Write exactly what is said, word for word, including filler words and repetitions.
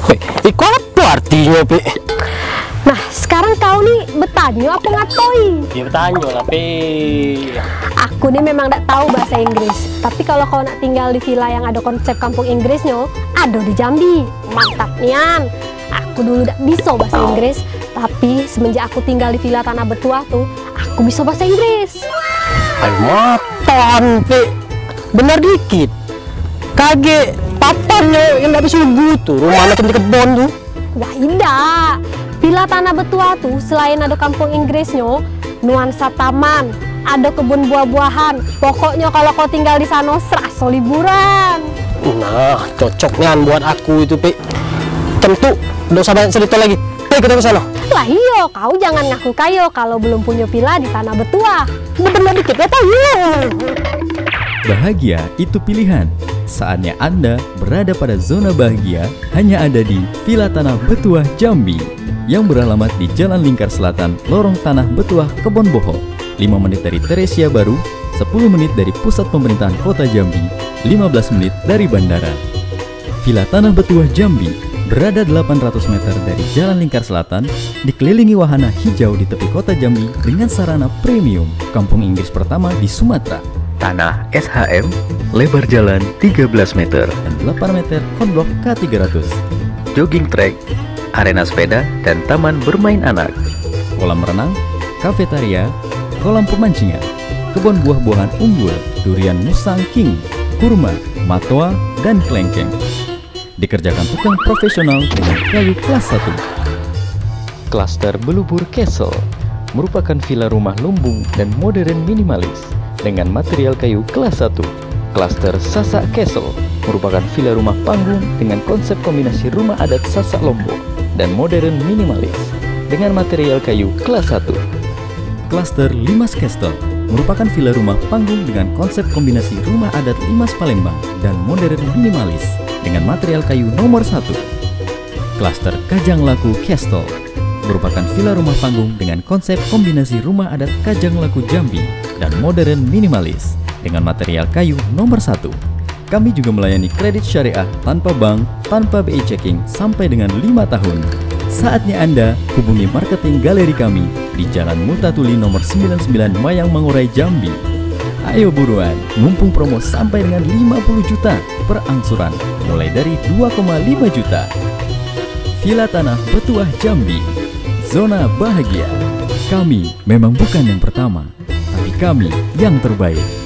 Woi, iku apa artinya, Pi? Nah, sekarang kau nih bertanya apa ngatoi? Dia bertanya lah, Pi. Aku nih memang tidak tahu bahasa Inggris. Tapi kalau kau nak tinggal di villa yang ada konsep kampung Inggrisnya, ada di Jambi. Mantap nian. Aku dulu tidak bisa bahasa Inggris, tapi semenjak aku tinggal di villa Tanah Betuah tuh, aku bisa bahasa Inggris. Ayo makan, Pi. Bener dikit. Kage papannya yang tidak bisa butuh. Rumah anak di kebon tuh. Ya tidak. Villa Tanah Betuah tuh selain ada kampung Inggrisnya, nuansa taman, ada kebun buah-buahan. Pokoknya kalau kau tinggal di sana serasa liburan. Nah, cocoknya buat aku itu, Pi. Tentu, udah usah banyak cerita lagi. Ayo kita ke sana. Lah iyo, kau jangan ngaku kayo kalau belum punya villa di Tanah Betuah. Bener dikit ya tahu. Bahagia itu pilihan. Saatnya Anda berada pada zona bahagia hanya ada di Villa Tanah Betuah Jambi yang beralamat di Jalan Lingkar Selatan, Lorong Tanah Betuah, Kebonboho. lima menit dari Teresia Baru, sepuluh menit dari pusat pemerintahan Kota Jambi, lima belas menit dari bandara. Villa Tanah Betuah Jambi berada delapan ratus meter dari Jalan Lingkar Selatan, dikelilingi wahana hijau di tepi kota Jambi dengan sarana premium, kampung Inggris pertama di Sumatera. Tanah S H M, lebar jalan tiga belas meter, Dan delapan meter konblok K tiga ratus. jogging track, arena sepeda, dan taman bermain anak. Kolam renang, kafetaria, kolam pemancingan, kebun buah-buahan unggul, durian Musang King, kurma, matoa, dan kelengkeng. Dikerjakan tukang profesional dengan kayu kelas satu. Klaster Belubur Castle merupakan villa rumah lumbung dan modern minimalis dengan material kayu kelas satu. Klaster Sasak Castle merupakan villa rumah panggung dengan konsep kombinasi rumah adat Sasak Lombok dan modern minimalis dengan material kayu kelas satu. Klaster Limas Castle merupakan villa rumah panggung dengan konsep kombinasi rumah adat Limas Palembang dan modern minimalis dengan material kayu nomor satu. Klaster Kajang Laku Castle merupakan villa rumah panggung dengan konsep kombinasi rumah adat Kajang Laku Jambi dan modern minimalis dengan material kayu nomor satu. Kami juga melayani kredit syariah tanpa bank, tanpa B I checking sampai dengan lima tahun. Saatnya Anda hubungi marketing galeri kami di Jalan Multatuli nomor sembilan puluh sembilan Mayang Mangurai Jambi. Ayo buruan, mumpung promo sampai dengan lima puluh juta per angsuran, mulai dari dua koma lima juta. Villa Tanah Betuah Jambi, zona bahagia. Kami memang bukan yang pertama, tapi kami yang terbaik.